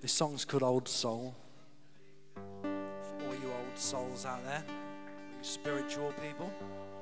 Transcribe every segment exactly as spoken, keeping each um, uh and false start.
This song's called Old Soul. For all you old souls out there, you spiritual people.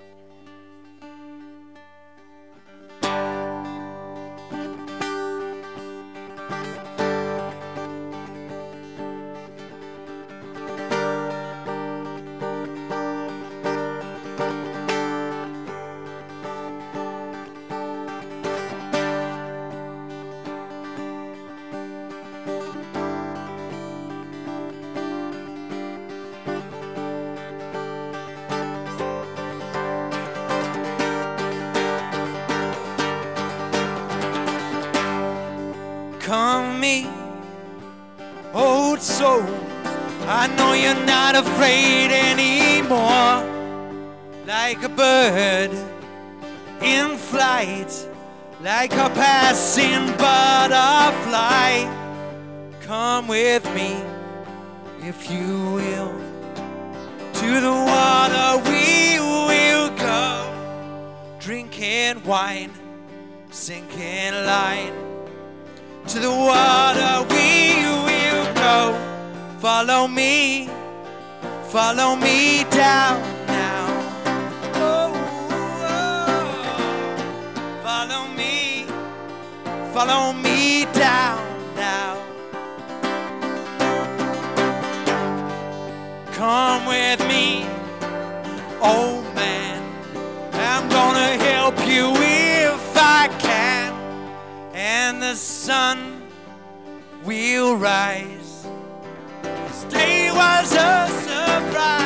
Come me, old soul, I know you're not afraid anymore. Like a bird in flight, like a passing butterfly. Come with me, if you will, to the water we will go. Drinking wine, sinking line, to the water we will go. Follow me, follow me down now. Oh, oh. Follow me, follow me down now. Come with me, old man, I'm gonna help you if I can. And the sun will rise. This day was a surprise.